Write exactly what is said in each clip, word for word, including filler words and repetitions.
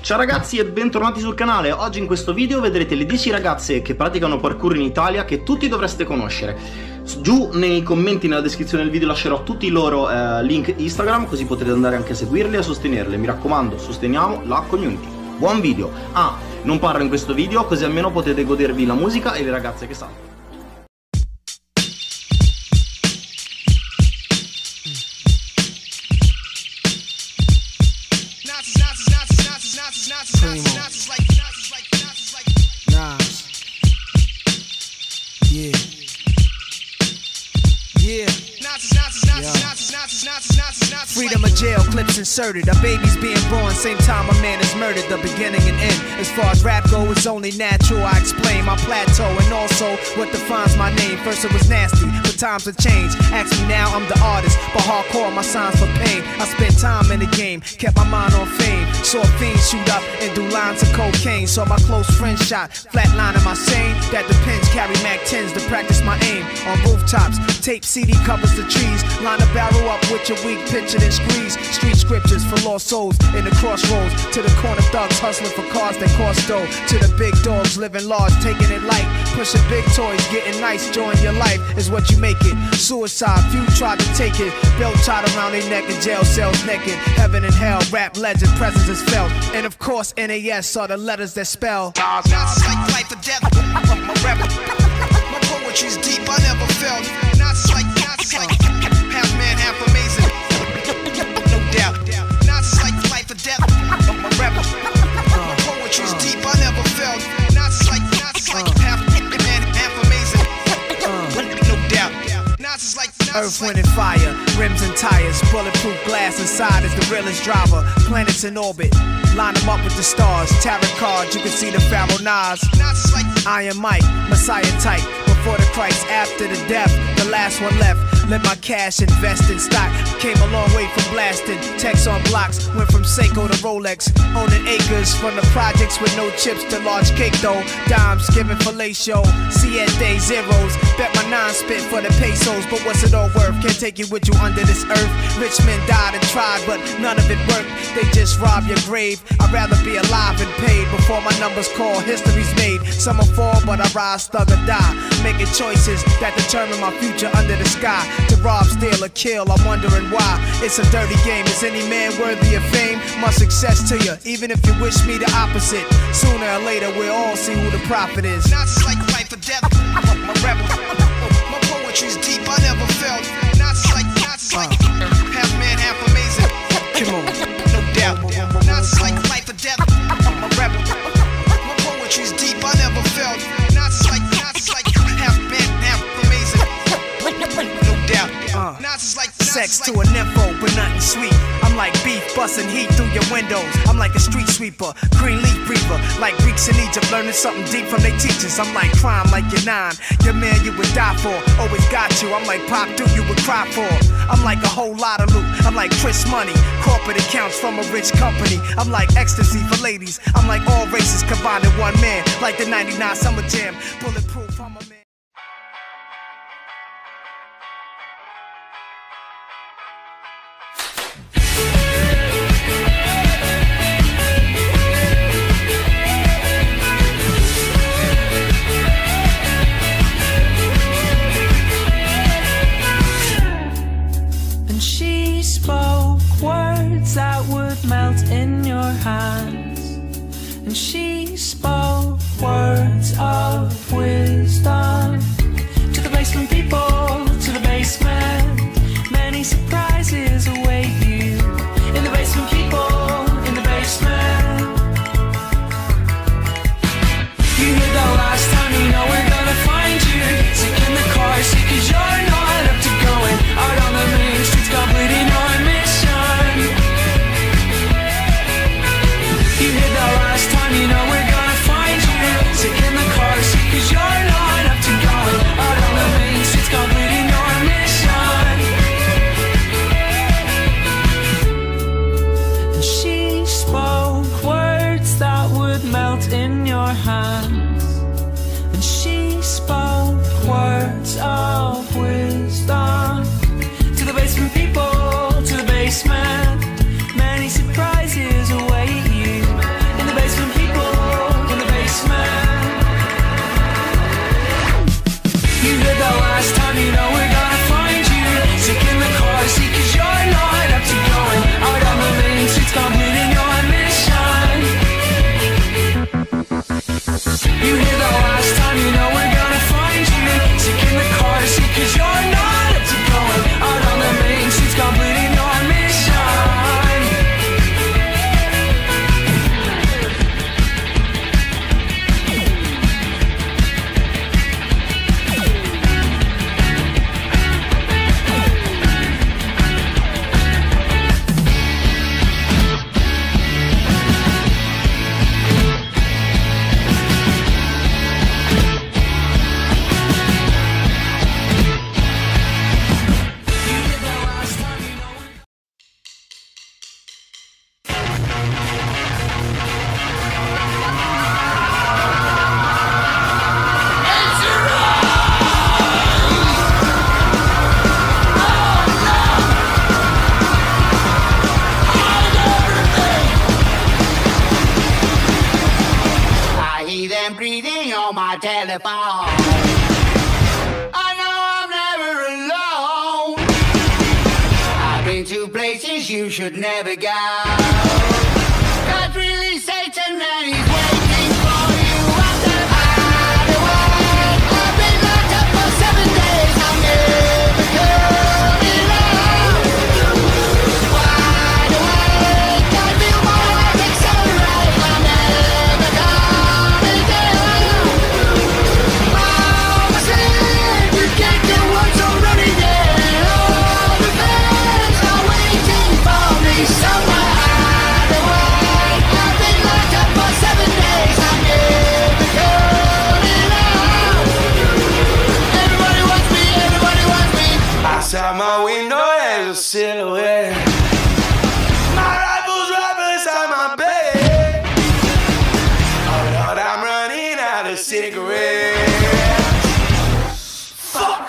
Ciao ragazzi e bentornati sul canale. Oggi in questo video vedrete le dieci ragazze che praticano parkour in Italia che tutti dovreste conoscere. Giù nei commenti, nella descrizione del video lascerò tutti i loro eh, link Instagram, così potrete andare anche a seguirle e a sostenerle. Mi raccomando, sosteniamo la community. Buon video. Ah, non parlo in questo video, così almeno potete godervi la musica e le ragazze che saltano. Freedom of jail, clips inserted. A baby's being born, same time a man is murdered. The beginning and end. As far as rap go, it's only natural. I explain my plateau and also what defines my name. First it was nasty, but times have changed. Ask me now, I'm the artist, but hardcore, my signs for pain. I spent time in the game, kept my mind on fame. Saw fiends shoot up and do lines of cocaine. Saw my close friend shot, flatline in my sane. That depends, carry Mac tens to practice my aim. On rooftops, tape C D covers the trees. Line a barrel up with your weak picture and squeeze. Street scriptures for lost souls in the crossroads. To the corner thugs hustling for cars that cost dough. To the big dogs living large, taking it light. Pushing big toys, getting nice, join your life is what you make it. Suicide, few tried to take it. Belt tied around their neck in jail cells naked. Heaven and hell, rap legend, presence is felt. And of course N A S are the letters that spell Nazis like life or death. My rap, my poetry's deep, I never felt. Nazis like, Nazis like half man, half amazing. No doubt. Nazis like life or death. My rap, my poetry's deep, I never felt. Nazis like, Nazis like half man, half amazing. No doubt. Nazis like Earth, wind, and fire, rims and tires, bulletproof glass inside is the realest driver. Planets in orbit, line them up with the stars. Tarot cards, you can see the Pharaoh Nas. Iron Mike, Messiah type. Before the Christ, after the death, the last one left. Let my cash invest in stock. Came a long way from blasting. Text on blocks, went from Seiko to Rolex. Owning acres from the projects with no chips to large cake though. Dimes giving fellatio, siete zeros. Bet my nine spit for the pesos, but what's it all worth? Can't take you with you under this earth. Rich men died and tried, but none of it worked. They just rob your grave. I'd rather be alive and paid before my numbers call. History's made. Some will fall, but I rise, thug or die. Making choices that determine my future under the sky. To rob, steal, or kill, I'm wondering why. It's a dirty game. Is any man worthy of fame? My success to you, even if you wish me the opposite. Sooner or later, we'll all see who the prophet is. Nazis like life or death. My rebel. My poetry's deep, I never felt. Nazis like, Nazis like half man, half amazing. Come on, no doubt. Nazis like life or death. My rebel. My poetry's deep, I never felt. Nazis like, Nazis like half man, half amazing. No doubt. Uh, Nazis like sex to a nympho, but nothing sweet. I'm like beef busting heat through your windows. I'm like a street sweeper, green leaf breather. Like Greeks in Egypt, learning something deep from their teachers. I'm like crime, like you're nine. Your man you would die for, always got you. I'm like Pop Duke, you would cry for. I'm like a whole lot of loot. I'm like Chris Money, corporate accounts from a rich company. I'm like ecstasy for ladies. I'm like all races combined in one man. Like the ninety-nine Summer Jam, bulletproof. I'm a man. That would melt in your hands. And she spoke words of wisdom to the basement people, to the basement. Many surprises await you in the basement, people, in the basement. You hear the last time, you know we're gonna find you sick in the car, sick cause you're not up to going out on the main streets, completing our mission. You hear that last time, you know we're gonna find you sick in the car. my telephone. I know I'm never alone. I've been to places you should never go. God's really Satan and he's waiting for you out the hideaway. I've been locked up for seven days. I'm never coming out. Wide awake, I feel my heart accelerate. I'm never coming down. Mama said you can't get what's already there. All the fans are waiting for me somewhere. Outside my window there's a silhouette. My rifle's right beside my bed. Oh Lord, I'm running out of cigarettes. Fuck!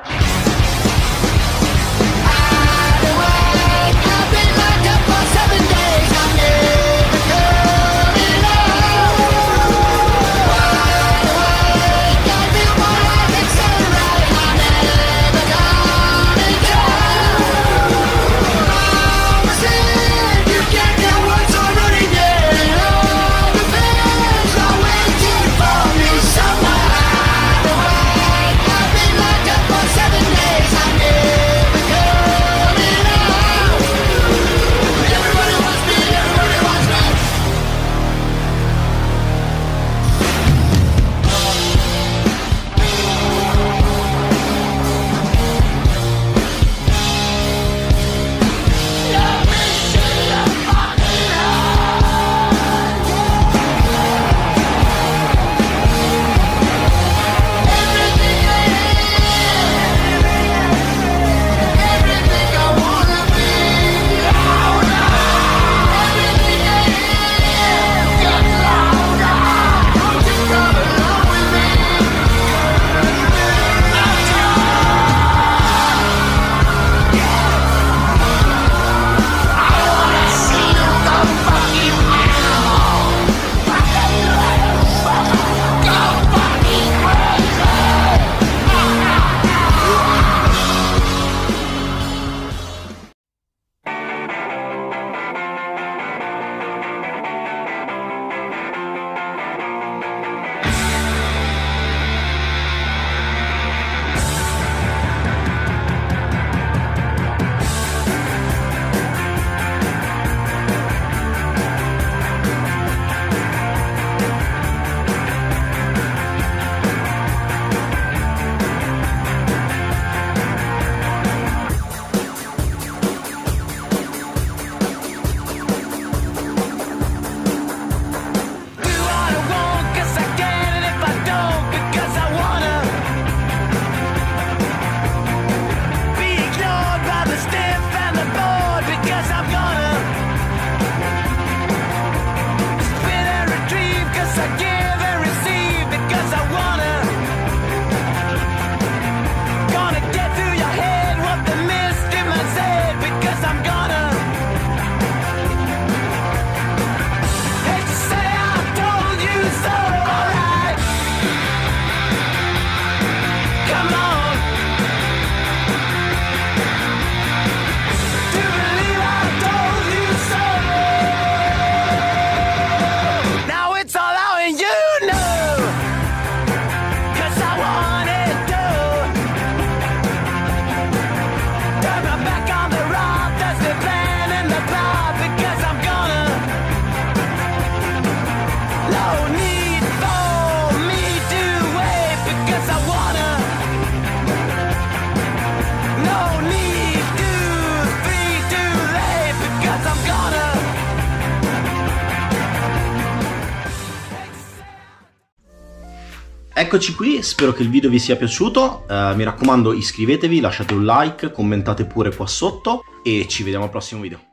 Eccoci qui, spero che il video vi sia piaciuto, uh, mi raccomando iscrivetevi, lasciate un like, commentate pure qua sotto e ci vediamo al prossimo video.